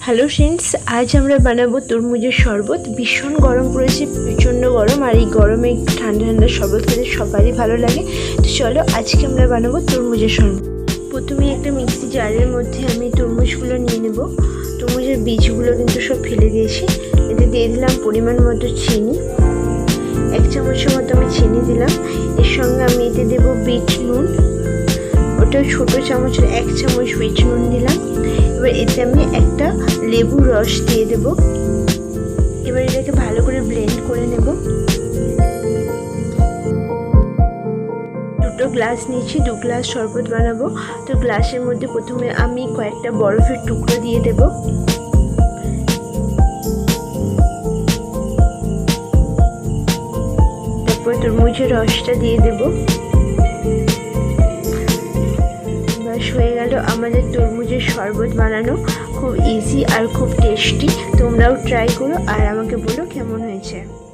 Hello friends, আজ আমরা বানাবো তরমুজের শরবত। ভীষণ গরম পড়েছে, প্রচণ্ড গরম, আর এই গরমে একটু ঠান্ডা ঠান্ডা শরবত খেতে সবারই ভালো লাগে। তো চলো আজকে আমরা বানাবো তরমুজের শরবত। প্রথমে একটা মিক্সি জারের মধ্যে আমি তরমুজগুলো নিয়ে নেব। তরমুজের বীজগুলো কিন্তু সব ফেলে দিয়েছি। এতে দিয়ে দিলাম পরিমাণ মতো চিনি, 1 চামচের মতো আমি চিনি দিলাম। এর সঙ্গে আমি এতে দেবো বিট নুন, ওটাও ছোটো চামচের 1 চামচ বিট নুন দিলাম। এবার এতে আমি একটা লেবুর রস দিয়ে দেব। এবার এটাকে ভালো করে ব্লেন্ড করে নেব। 2 গ্লাস নিয়েছি, 2 গ্লাস শরবত বানাবো। তো গ্লাসের মধ্যে প্রথমে আমি কয়েকটা বরফের টুকরো দিয়ে দেব। তারপর তরমুজের রসটা দিয়ে দেব। হয়ে গেল আমাদের তরমুজের শরবত বানানো। খুব ইজি আর খুব টেস্টি। তোমরাও ট্রাই করো আর আমাকে বলো কেমন হয়েছে।